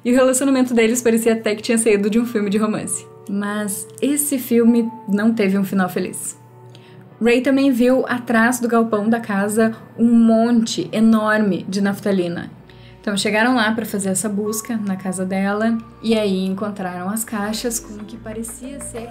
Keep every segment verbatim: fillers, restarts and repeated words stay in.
E o relacionamento deles parecia até que tinha saído de um filme de romance. Mas esse filme não teve um final feliz. Ray também viu atrás do galpão da casa um monte enorme de naftalina. Então chegaram lá para fazer essa busca na casa dela e aí encontraram as caixas com o que parecia ser...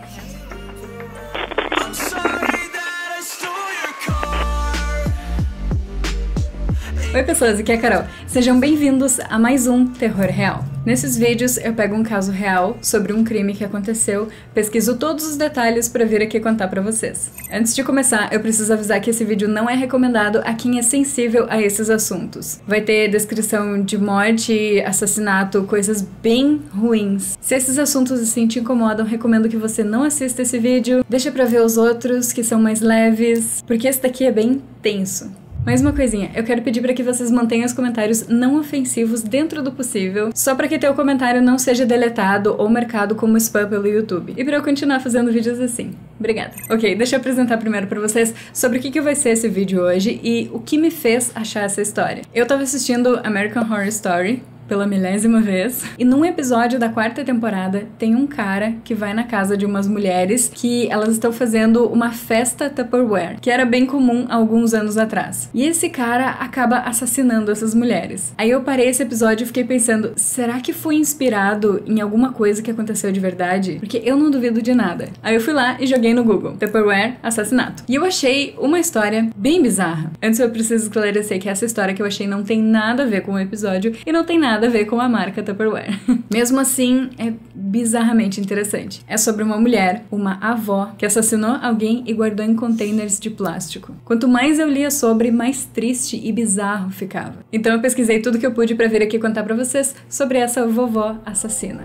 Oi pessoas, aqui é a Carol. Sejam bem-vindos a mais um Terror Real. Nesses vídeos eu pego um caso real sobre um crime que aconteceu, pesquiso todos os detalhes para vir aqui contar para vocês. Antes de começar, eu preciso avisar que esse vídeo não é recomendado a quem é sensível a esses assuntos. Vai ter descrição de morte, assassinato, coisas bem ruins. Se esses assuntos assim te incomodam, recomendo que você não assista esse vídeo, deixa pra ver os outros que são mais leves, porque esse daqui é bem tenso. Mais uma coisinha, eu quero pedir para que vocês mantenham os comentários não ofensivos dentro do possível, só para que teu comentário não seja deletado ou marcado como spam pelo YouTube. E para eu continuar fazendo vídeos assim. Obrigada. Ok, deixa eu apresentar primeiro para vocês sobre o que, que vai ser esse vídeo hoje e o que me fez achar essa história. Eu tava assistindo American Horror Story pela milésima vez, e num episódio da quarta temporada tem um cara que vai na casa de umas mulheres que elas estão fazendo uma festa Tupperware, que era bem comum há alguns anos atrás. E esse cara acaba assassinando essas mulheres. Aí eu parei esse episódio e fiquei pensando, será que foi inspirado em alguma coisa que aconteceu de verdade? Porque eu não duvido de nada. Aí eu fui lá e joguei no Google, Tupperware, assassinato. E eu achei uma história bem bizarra. Antes eu preciso esclarecer que essa história que eu achei não tem nada a ver com o episódio e não tem nada a ver com a marca Tupperware. Mesmo assim, é bizarramente interessante. É sobre uma mulher, uma avó, que assassinou alguém e guardou em containers de plástico. Quanto mais eu lia sobre, mais triste e bizarro ficava. Então eu pesquisei tudo que eu pude pra vir aqui contar pra vocês sobre essa vovó assassina.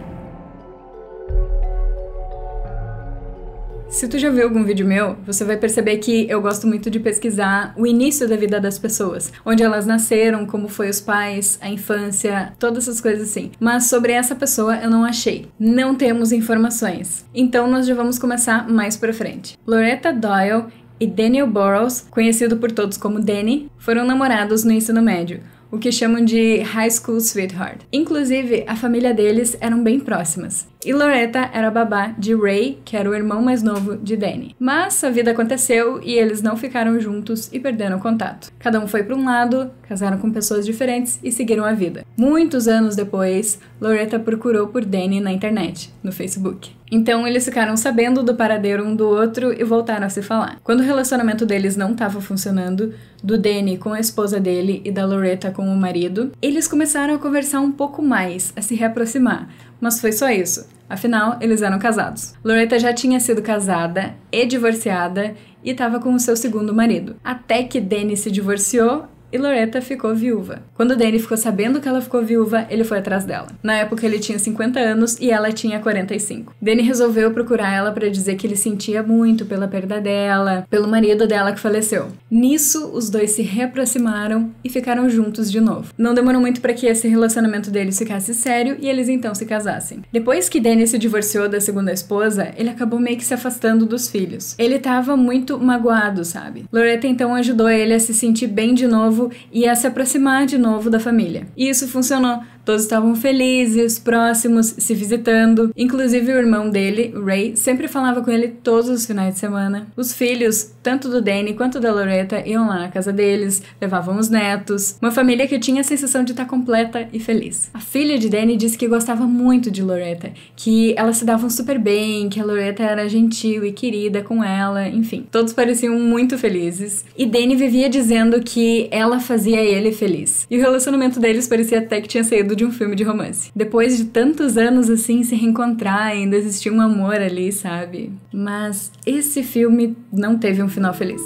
Se tu já viu algum vídeo meu, você vai perceber que eu gosto muito de pesquisar o início da vida das pessoas, onde elas nasceram, como foi os pais, a infância, todas essas coisas assim. Mas sobre essa pessoa eu não achei. Não temos informações. Então nós já vamos começar mais pra frente. Loretta Doyle e Daniel Burrows, conhecido por todos como Danny, foram namorados no ensino médio, o que chamam de High School Sweetheart. Inclusive, a família deles eram bem próximas. E Loretta era a babá de Ray, que era o irmão mais novo de Danny. Mas a vida aconteceu e eles não ficaram juntos e perderam contato. Cada um foi para um lado, casaram com pessoas diferentes e seguiram a vida. Muitos anos depois, Loretta procurou por Danny na internet, no Facebook. Então eles ficaram sabendo do paradeiro um do outro e voltaram a se falar. Quando o relacionamento deles não estava funcionando, do Danny com a esposa dele e da Loretta com o marido, eles começaram a conversar um pouco mais, a se reaproximar. Mas foi só isso. Afinal, eles eram casados. Loretta já tinha sido casada e divorciada e estava com o seu segundo marido. Até que Danny se divorciou e Loretta ficou viúva. Quando Danny ficou sabendo que ela ficou viúva, ele foi atrás dela. Na época ele tinha cinquenta anos e ela tinha quarenta e cinco. Danny resolveu procurar ela para dizer que ele sentia muito pela perda dela, pelo marido dela que faleceu. Nisso, os dois se reaproximaram e ficaram juntos de novo. Não demorou muito para que esse relacionamento deles ficasse sério e eles então se casassem. Depois que Danny se divorciou da segunda esposa, ele acabou meio que se afastando dos filhos. Ele tava muito magoado, sabe? Loretta então ajudou ele a se sentir bem de novo e a se aproximar de novo da família. E isso funcionou. Todos estavam felizes, próximos, se visitando. Inclusive o irmão dele, Ray, sempre falava com ele todos os finais de semana. Os filhos, tanto do Danny quanto da Loretta, iam lá na casa deles, levavam os netos. Uma família que tinha a sensação de estar completa e feliz. A filha de Danny disse que gostava muito de Loretta, que elas se davam super bem, que a Loretta era gentil e querida com ela, enfim. Todos pareciam muito felizes. E Danny vivia dizendo que ela fazia ele feliz. E o relacionamento deles parecia até que tinha saído de um filme de romance. Depois de tantos anos assim se reencontrar, ainda existia um amor ali, sabe? Mas esse filme não teve um final feliz.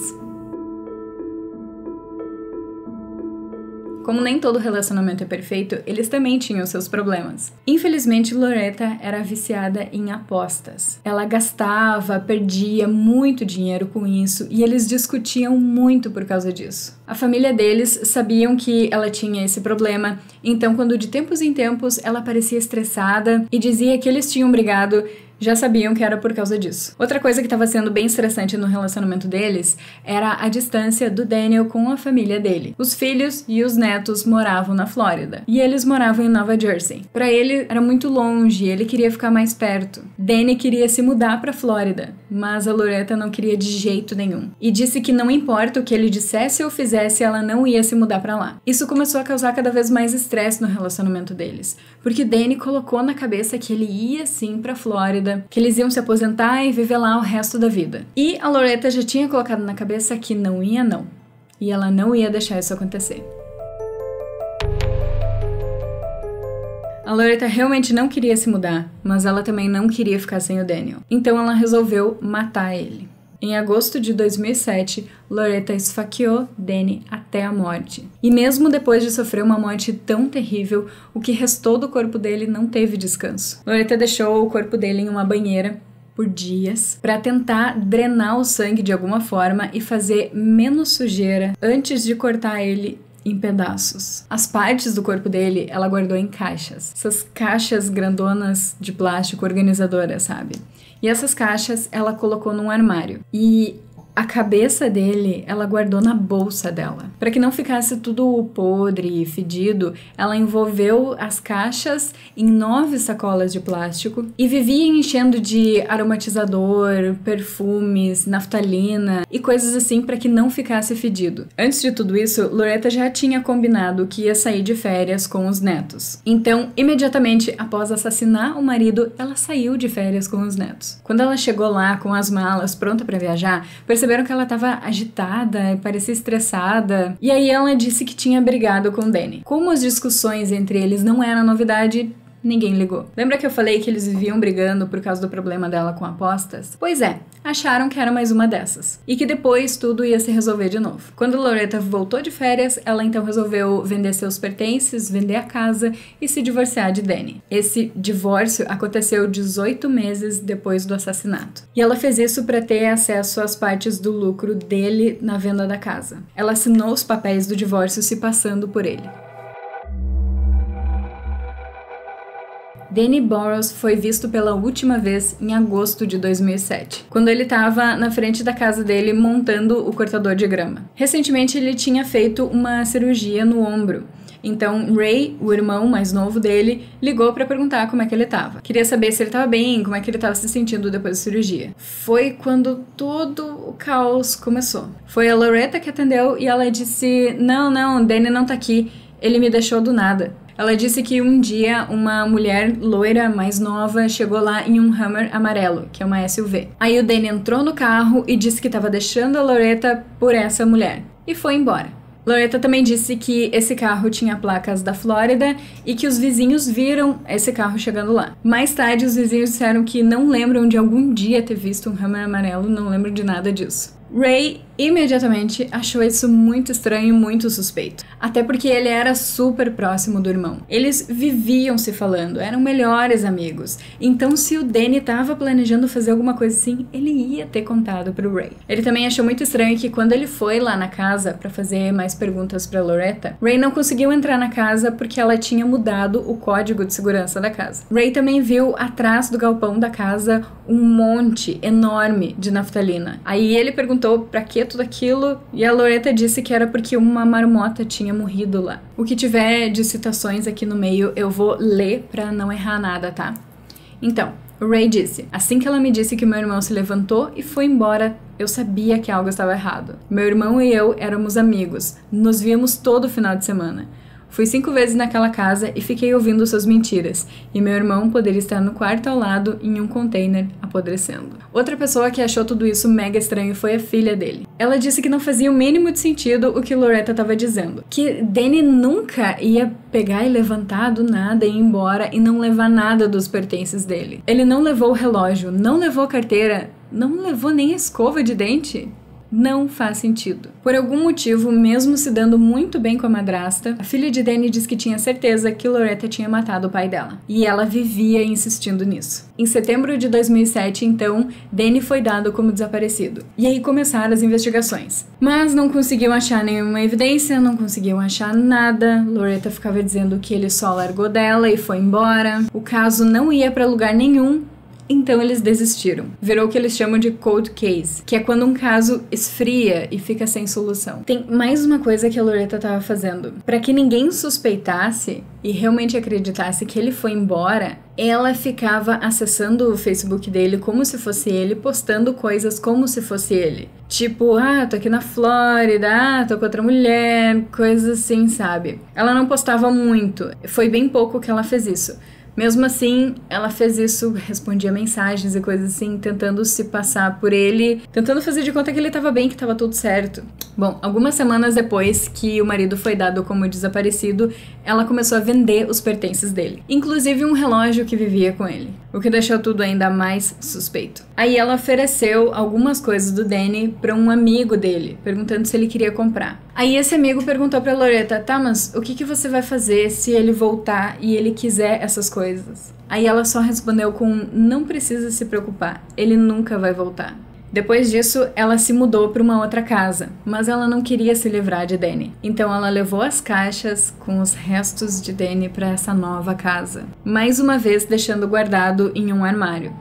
Como nem todo relacionamento é perfeito, eles também tinham seus problemas. Infelizmente, Loretta era viciada em apostas. Ela gastava, perdia muito dinheiro com isso e eles discutiam muito por causa disso. A família deles sabiam que ela tinha esse problema, então quando de tempos em tempos ela parecia estressada e dizia que eles tinham brigado, já sabiam que era por causa disso. Outra coisa que estava sendo bem estressante no relacionamento deles era a distância do Daniel com a família dele. Os filhos e os netos moravam na Flórida e eles moravam em Nova Jersey. Para ele era muito longe, ele queria ficar mais perto. Danny queria se mudar para Flórida, mas a Loretta não queria de jeito nenhum e disse que não importa o que ele dissesse ou fizesse, ela não ia se mudar para lá. Isso começou a causar cada vez mais estresse no relacionamento deles, porque Danny colocou na cabeça que ele ia sim para Flórida, que eles iam se aposentar e viver lá o resto da vida. E a Loretta já tinha colocado na cabeça que não ia não, e ela não ia deixar isso acontecer. A Loretta realmente não queria se mudar, mas ela também não queria ficar sem o Daniel. Então ela resolveu matar ele. Em agosto de dois mil e sete, Loretta esfaqueou Danny até a morte. E mesmo depois de sofrer uma morte tão terrível, o que restou do corpo dele não teve descanso. Loretta deixou o corpo dele em uma banheira por dias para tentar drenar o sangue de alguma forma e fazer menos sujeira antes de cortar ele em pedaços. As partes do corpo dele ela guardou em caixas. Essas caixas grandonas de plástico organizadoras, sabe? E essas caixas ela colocou num armário. E a cabeça dele ela guardou na bolsa dela. Para que não ficasse tudo podre e fedido, ela envolveu as caixas em nove sacolas de plástico e vivia enchendo de aromatizador, perfumes, naftalina e coisas assim para que não ficasse fedido. Antes de tudo isso, Loretta já tinha combinado que ia sair de férias com os netos. Então, imediatamente após assassinar o marido, ela saiu de férias com os netos. Quando ela chegou lá com as malas pronta para viajar, percebeu Perceberam que ela estava agitada, parecia estressada, e aí ela disse que tinha brigado com Danny. Como as discussões entre eles não eram novidade, ninguém ligou. Lembra que eu falei que eles viviam brigando por causa do problema dela com apostas? Pois é, acharam que era mais uma dessas. E que depois tudo ia se resolver de novo. Quando Loretta voltou de férias, ela então resolveu vender seus pertences, vender a casa e se divorciar de Danny. Esse divórcio aconteceu dezoito meses depois do assassinato. E ela fez isso para ter acesso às partes do lucro dele na venda da casa. Ela assinou os papéis do divórcio se passando por ele. Danny Borrows foi visto pela última vez em agosto de dois mil e sete, quando ele estava na frente da casa dele montando o cortador de grama. Recentemente ele tinha feito uma cirurgia no ombro. Então Ray, o irmão mais novo dele, ligou para perguntar como é que ele estava. Queria saber se ele estava bem, como é que ele estava se sentindo depois da cirurgia. Foi quando todo o caos começou. Foi a Loretta que atendeu e ela disse: "Não, não, Danny não tá aqui. Ele me deixou do nada." Ela disse que um dia uma mulher loira mais nova chegou lá em um Hummer amarelo, que é uma S U V. Aí o Danny entrou no carro e disse que estava deixando a Loretta por essa mulher. E foi embora. Loretta também disse que esse carro tinha placas da Flórida e que os vizinhos viram esse carro chegando lá. Mais tarde, os vizinhos disseram que não lembram de algum dia ter visto um Hummer amarelo, não lembram de nada disso. Ray imediatamente achou isso muito estranho e muito suspeito. Até porque ele era super próximo do irmão. Eles viviam se falando, eram melhores amigos. Então, se o Danny estava planejando fazer alguma coisa assim, ele ia ter contado pro Ray. Ele também achou muito estranho que quando ele foi lá na casa para fazer mais perguntas pra Loretta, Ray não conseguiu entrar na casa porque ela tinha mudado o código de segurança da casa. Ray também viu atrás do galpão da casa um monte enorme de naftalina. Aí ele perguntou pra que tudo aquilo e a Loretta disse que era porque uma marmota tinha morrido lá. O que tiver de citações aqui no meio eu vou ler pra não errar nada, tá? Então, o Ray disse: "Assim que ela me disse que meu irmão se levantou e foi embora, eu sabia que algo estava errado. Meu irmão e eu éramos amigos, nos víamos todo final de semana. Fui cinco vezes naquela casa e fiquei ouvindo suas mentiras, e meu irmão poderia estar no quarto ao lado em um container apodrecendo." Outra pessoa que achou tudo isso mega estranho foi a filha dele. Ela disse que não fazia o mínimo de sentido o que Loretta estava dizendo, que Danny nunca ia pegar e levantar do nada e ir embora e não levar nada dos pertences dele. Ele não levou o relógio, não levou a carteira, não levou nem a escova de dente. Não faz sentido. Por algum motivo, mesmo se dando muito bem com a madrasta, a filha de Danny diz que tinha certeza que Loretta tinha matado o pai dela. E ela vivia insistindo nisso. Em setembro de dois mil e sete, então, Danny foi dado como desaparecido. E aí começaram as investigações. Mas não conseguiam achar nenhuma evidência, não conseguiam achar nada. Loretta ficava dizendo que ele só largou dela e foi embora. O caso não ia pra lugar nenhum. Então eles desistiram. Virou o que eles chamam de cold case, que é quando um caso esfria e fica sem solução. Tem mais uma coisa que a Loretta estava fazendo. Para que ninguém suspeitasse e realmente acreditasse que ele foi embora, ela ficava acessando o Facebook dele como se fosse ele, postando coisas como se fosse ele. Tipo, ah, tô aqui na Flórida, ah, tô com outra mulher, coisas assim, sabe? Ela não postava muito, foi bem pouco que ela fez isso. Mesmo assim, ela fez isso, respondia mensagens e coisas assim, tentando se passar por ele, tentando fazer de conta que ele tava bem, que tava tudo certo. Bom, algumas semanas depois que o marido foi dado como desaparecido, ela começou a vender os pertences dele, inclusive um relógio que vivia com ele, o que deixou tudo ainda mais suspeito. Aí ela ofereceu algumas coisas do Danny para um amigo dele, perguntando se ele queria comprar. Aí esse amigo perguntou pra Loretta, tá, mas o que, que você vai fazer se ele voltar e ele quiser essas coisas? Aí ela só respondeu com, não precisa se preocupar, ele nunca vai voltar. Depois disso, ela se mudou para uma outra casa, mas ela não queria se livrar de Danny. Então ela levou as caixas com os restos de Danny para essa nova casa, mais uma vez deixando guardado em um armário.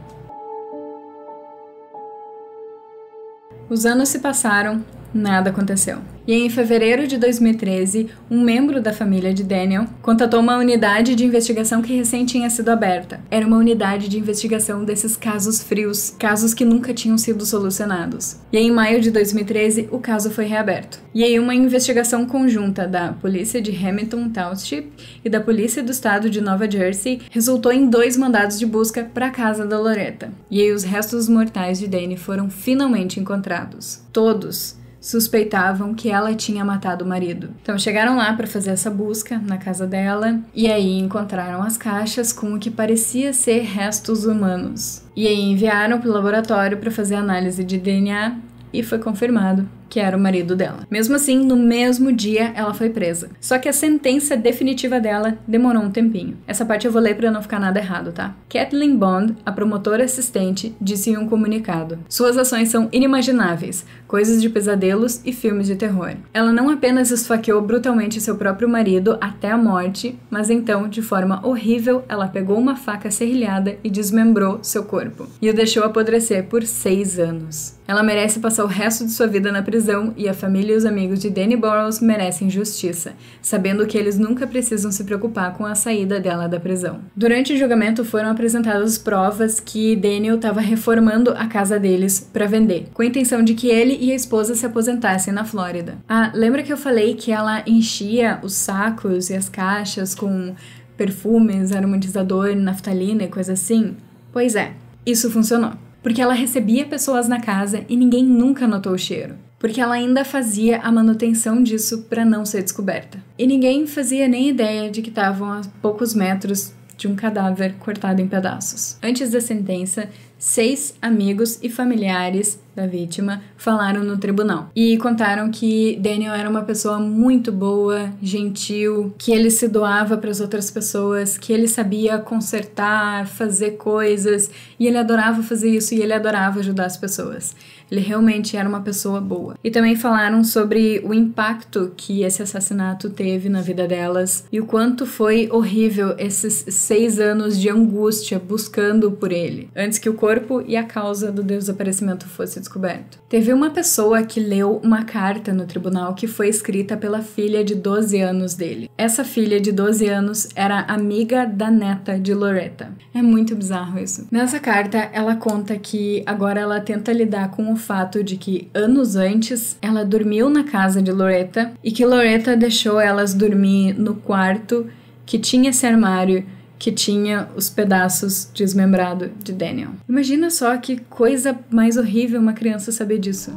Os anos se passaram, nada aconteceu. E em fevereiro de dois mil e treze, um membro da família de Daniel contatou uma unidade de investigação que recém tinha sido aberta. Era uma unidade de investigação desses casos frios, casos que nunca tinham sido solucionados. E aí, em maio de dois mil e treze, o caso foi reaberto. E aí uma investigação conjunta da polícia de Hamilton Township e da polícia do estado de Nova Jersey resultou em dois mandados de busca para a casa da Loretta. E aí os restos mortais de Danny foram finalmente encontrados. Todos suspeitavam que ela tinha matado o marido. Então chegaram lá para fazer essa busca na casa dela e aí encontraram as caixas com o que parecia ser restos humanos. E aí enviaram para o laboratório para fazer análise de D N A e foi confirmado que era o marido dela. Mesmo assim, no mesmo dia ela foi presa. Só que a sentença definitiva dela demorou um tempinho. Essa parte eu vou ler pra não ficar nada errado, tá? Kathleen Bond, a promotora assistente, disse em um comunicado: suas ações são inimagináveis, coisas de pesadelos e filmes de terror. Ela não apenas esfaqueou brutalmente seu próprio marido até a morte, mas então, de forma horrível, ela pegou uma faca serrilhada e desmembrou seu corpo. E o deixou apodrecer por seis anos. Ela merece passar o resto de sua vida na prisão e a família e os amigos de Danny Burrows merecem justiça, sabendo que eles nunca precisam se preocupar com a saída dela da prisão. Durante o julgamento foram apresentadas provas que Daniel estava reformando a casa deles para vender, com a intenção de que ele e a esposa se aposentassem na Flórida. Ah, lembra que eu falei que ela enchia os sacos e as caixas com perfumes, aromatizador, naftalina e coisa assim? Pois é, isso funcionou. Porque ela recebia pessoas na casa e ninguém nunca notou o cheiro. Porque ela ainda fazia a manutenção disso para não ser descoberta. E ninguém fazia nem ideia de que estavam a poucos metros de um cadáver cortado em pedaços. Antes da sentença, seis amigos e familiares da vítima falaram no tribunal e contaram que Daniel era uma pessoa muito boa, gentil, que ele se doava para as outras pessoas, que ele sabia consertar, fazer coisas e ele adorava fazer isso e ele adorava ajudar as pessoas. Ele realmente era uma pessoa boa. E também falaram sobre o impacto que esse assassinato teve na vida delas e o quanto foi horrível esses seis anos de angústia buscando por ele, antes que o corpo e a causa do desaparecimento fosse descoberto. Teve uma pessoa que leu uma carta no tribunal que foi escrita pela filha de doze anos dele. Essa filha de doze anos era amiga da neta de Loretta. É muito bizarro isso. Nessa carta, ela conta que agora ela tenta lidar com o fato de que anos antes ela dormiu na casa de Loretta e que Loretta deixou elas dormir no quarto que tinha esse armário que tinha os pedaços desmembrados de Daniel. Imagina só que coisa mais horrível uma criança saber disso.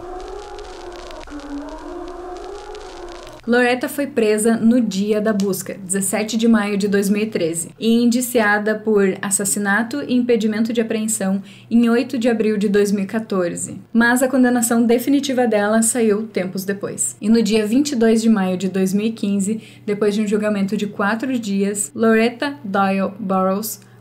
Loretta foi presa no dia da busca, dezessete de maio de dois mil e treze, e indiciada por assassinato e impedimento de apreensão em oito de abril de dois mil e quatorze. Mas a condenação definitiva dela saiu tempos depois. E no dia vinte e dois de maio de dois mil e quinze, depois de um julgamento de quatro dias, Loretta Doyle Burrows,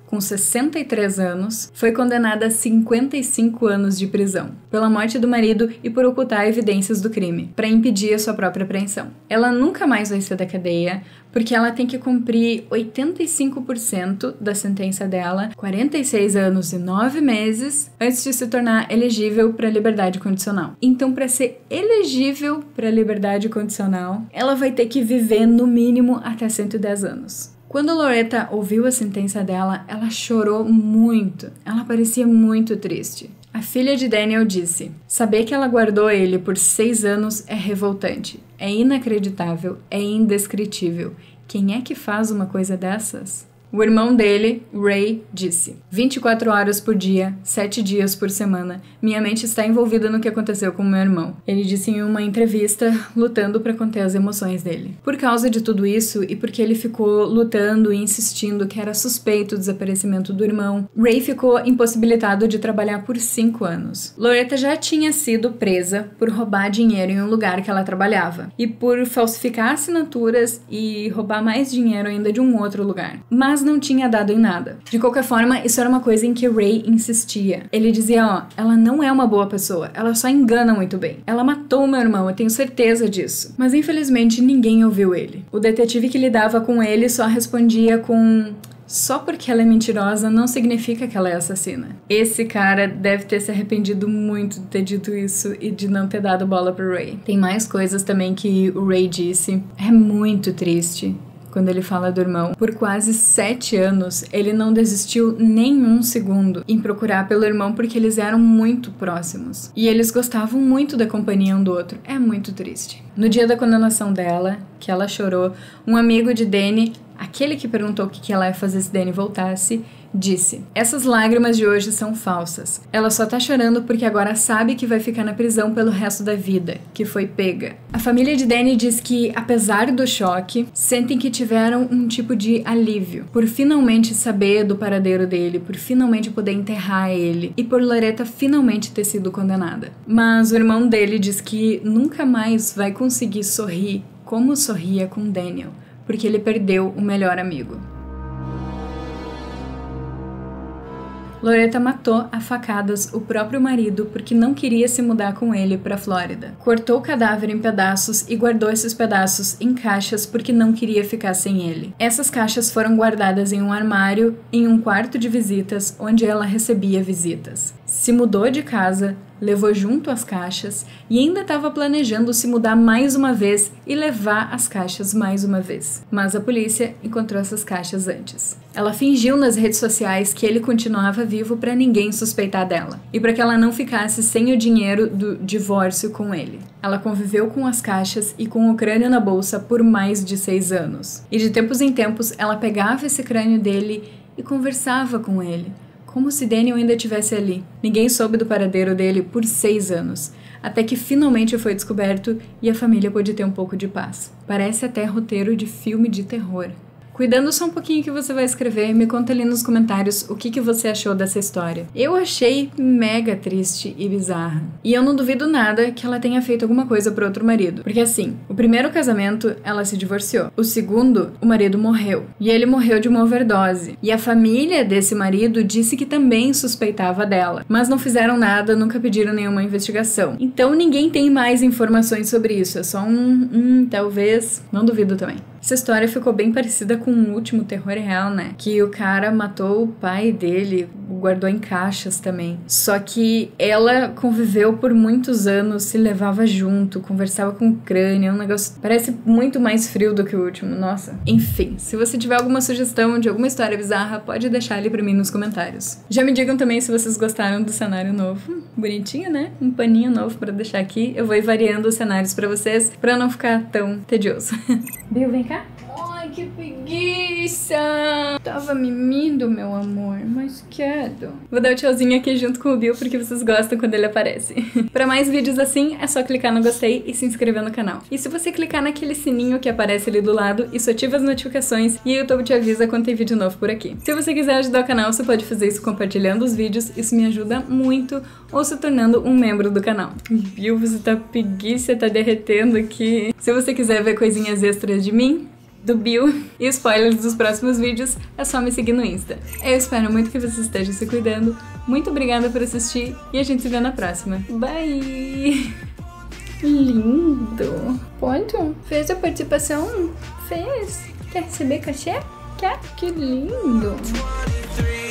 com sessenta e três anos, foi condenada a cinquenta e cinco anos de prisão, pela morte do marido e por ocultar evidências do crime, para impedir a sua própria apreensão. Ela nunca mais vai sair da cadeia, porque ela tem que cumprir oitenta e cinco por cento da sentença dela, quarenta e seis anos e nove meses, antes de se tornar elegível para liberdade condicional. Então, para ser elegível para liberdade condicional, ela vai ter que viver no mínimo até cento e dez anos. Quando Loretta ouviu a sentença dela, ela chorou muito. Ela parecia muito triste. A filha de Daniel disse: saber que ela guardou ele por seis anos é revoltante, é inacreditável, é indescritível. Quem é que faz uma coisa dessas? O irmão dele, Ray, disse: vinte e quatro horas por dia, sete dias por semana, minha mente está envolvida no que aconteceu com meu irmão. Ele disse em uma entrevista, lutando para conter as emoções dele. Por causa de tudo isso, e porque ele ficou lutando e insistindo que era suspeito o desaparecimento do irmão, Ray ficou impossibilitado de trabalhar por cinco anos. Loretta já tinha sido presa por roubar dinheiro em um lugar que ela trabalhava, e por falsificar assinaturas e roubar mais dinheiro ainda de um outro lugar. Mas não tinha dado em nada. De qualquer forma, isso era uma coisa em que Ray insistia. Ele dizia, ó, ela não é uma boa pessoa, ela só engana muito bem. Ela matou meu irmão, eu tenho certeza disso. Mas infelizmente ninguém ouviu ele. O detetive que lidava com ele só respondia com: só porque ela é mentirosa não significa que ela é assassina. Esse cara deve ter se arrependido muito de ter dito isso e de não ter dado bola pro Ray. Tem mais coisas também que o Ray disse. É muito triste quando ele fala do irmão. Por quase sete anos, ele não desistiu nem um segundo em procurar pelo irmão porque eles eram muito próximos. E eles gostavam muito da companhia um do outro. É muito triste. No dia da condenação dela, que ela chorou, um amigo de Danny, aquele que perguntou o que ela ia fazer se Danny voltasse, disse: essas lágrimas de hoje são falsas. Ela só tá chorando porque agora sabe que vai ficar na prisão pelo resto da vida, que foi pega. A família de Danny diz que, apesar do choque, sentem que tiveram um tipo de alívio por finalmente saber do paradeiro dele, por finalmente poder enterrar ele e por Loretta finalmente ter sido condenada. Mas o irmão dele diz que nunca mais vai conseguir sorrir como sorria com Daniel, porque ele perdeu o melhor amigo. Loretta matou a facadas o próprio marido porque não queria se mudar com ele para Flórida. Cortou o cadáver em pedaços e guardou esses pedaços em caixas porque não queria ficar sem ele. Essas caixas foram guardadas em um armário em um quarto de visitas onde ela recebia visitas. Se mudou de casa, levou junto as caixas e ainda estava planejando se mudar mais uma vez e levar as caixas mais uma vez. Mas a polícia encontrou essas caixas antes. Ela fingiu nas redes sociais que ele continuava vivo para ninguém suspeitar dela e para que ela não ficasse sem o dinheiro do divórcio com ele. Ela conviveu com as caixas e com o crânio na bolsa por mais de seis anos. E de tempos em tempos ela pegava esse crânio dele e conversava com ele, como se Daniel ainda estivesse ali. Ninguém soube do paradeiro dele por seis anos, até que finalmente foi descoberto e a família pôde ter um pouco de paz. Parece até roteiro de filme de terror. Cuidando só um pouquinho que você vai escrever, me conta ali nos comentários o que, que você achou dessa história. Eu achei mega triste e bizarra. E eu não duvido nada que ela tenha feito alguma coisa pro outro marido. Porque assim, o primeiro casamento, ela se divorciou. O segundo, o marido morreu. E ele morreu de uma overdose. E a família desse marido disse que também suspeitava dela. Mas não fizeram nada, nunca pediram nenhuma investigação. Então ninguém tem mais informações sobre isso. É só um, um talvez, não duvido também. Essa história ficou bem parecida com o último Terror Real, né? Que o cara matou o pai dele, guardou em caixas também. Só que ela conviveu por muitos anos, se levava junto, conversava com o crânio, é um negócio... Parece muito mais frio do que o último, nossa. Enfim, se você tiver alguma sugestão de alguma história bizarra, pode deixar ali pra mim nos comentários. Já me digam também se vocês gostaram do cenário novo. Bonitinho, né? Um paninho novo pra deixar aqui. Eu vou ir variando os cenários pra vocês, pra não ficar tão tedioso. Bill, vem cá. Ai, que preguiça! Tava mimindo, meu amor, mas quero. Vou dar o tchauzinho aqui junto com o Bill porque vocês gostam quando ele aparece. Pra mais vídeos assim, é só clicar no gostei e se inscrever no canal. E se você clicar naquele sininho que aparece ali do lado, isso ativa as notificações e o YouTube te avisa quando tem vídeo novo por aqui. Se você quiser ajudar o canal, você pode fazer isso compartilhando os vídeos, isso me ajuda muito, ou se tornando um membro do canal. Bill, você tá preguiça, tá derretendo aqui. Se você quiser ver coisinhas extras de mim, do Bill e spoilers dos próximos vídeos, é só me seguir no Insta. Eu espero muito que você esteja se cuidando. Muito obrigada por assistir e a gente se vê na próxima. Bye! Lindo! Pronto? Fez a participação? Fez? Quer receber cachê? Quer? Que lindo!